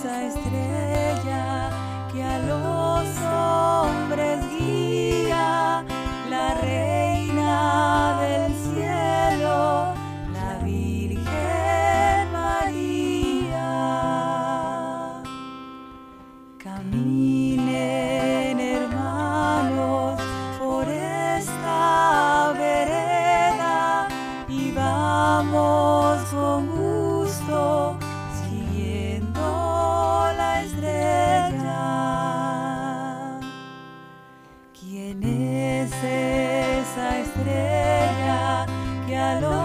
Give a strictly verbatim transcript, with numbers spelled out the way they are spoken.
esa estrella que a los hombres guía, la reina del cielo, la Virgen María. Caminen, hermanos, por esta vereda y vamos con gusto siguiendo la estrella. ¿Quién es esa estrella que a los